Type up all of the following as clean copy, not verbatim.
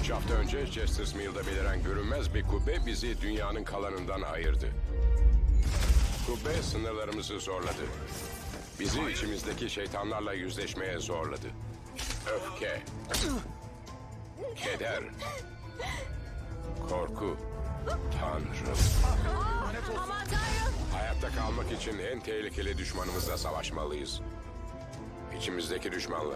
3 hafta önce Jester's Mill'de beliren görünmez bir kubbe bizi dünyanın kalanından ayırdı. Kubbe sınırlarımızı zorladı. Bizi içimizdeki şeytanlarla yüzleşmeye zorladı. Öfke, keder, korku, Tanrım. Aman Tanrım. Hayatta kalmak için en tehlikeli düşmanımızla savaşmalıyız. İçimizdeki düşmanla.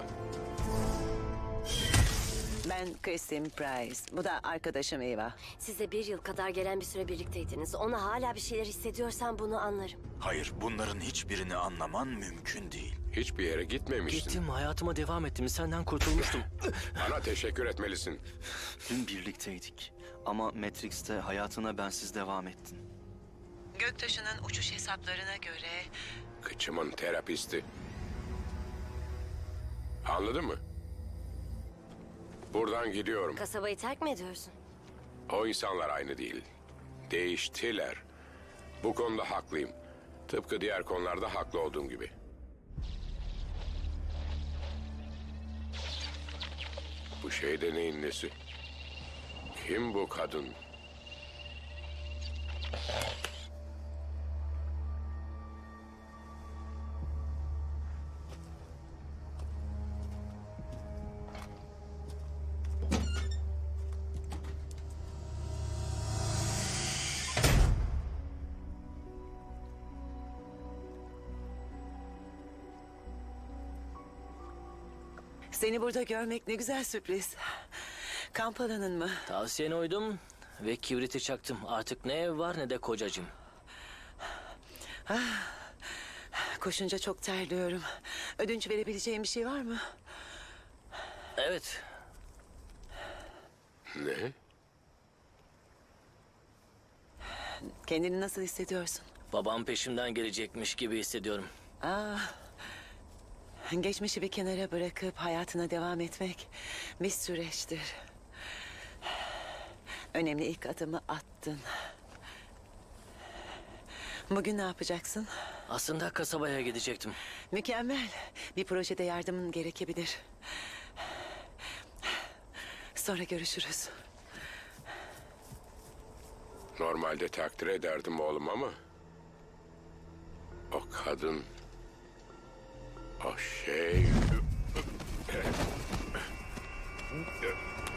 Ben Christine Price. Bu da arkadaşım Eva. Siz de 1 yıl kadar gelen bir süre birlikteydiniz. Ona hala bir şeyler hissediyorsan bunu anlarım. Hayır, bunların hiçbirini anlaman mümkün değil. Hiçbir yere gitmemiştin. Gittim, hayatıma devam ettim. Senden kurtulmuştum. Bana teşekkür etmelisin. Dün birlikteydik ama Matrix'te hayatına bensiz devam ettin. Göktaşı'nın uçuş hesaplarına göre... Kıçımın terapisti. Anladın mı? Buradan gidiyorum. Kasabayı terk mi ediyorsun? O insanlar aynı değil. Değiştiler. Bu konuda haklıyım. Tıpkı diğer konularda haklı olduğum gibi. Bu şey de neyin nesi? Kim bu kadın? Seni burada görmek ne güzel sürpriz. Kamp alanın mı? Tavsiyene uydum ve kibriti çaktım. Artık ne ev var ne de kocacığım. Koşunca çok terliyorum. Ödünç verebileceğim bir şey var mı? Evet, Ne? Kendini nasıl hissediyorsun? babam peşimden gelecekmiş gibi hissediyorum. Geçmişi bir kenara bırakıp hayatına devam etmek bir süreçtir. Önemli ilk adımı attın. Bugün ne yapacaksın? Aslında kasabaya gidecektim. Mükemmel. Bir projede yardımın gerekebilir. Sonra görüşürüz. Normalde takdir ederdim oğlum ama... O kadın... O şey...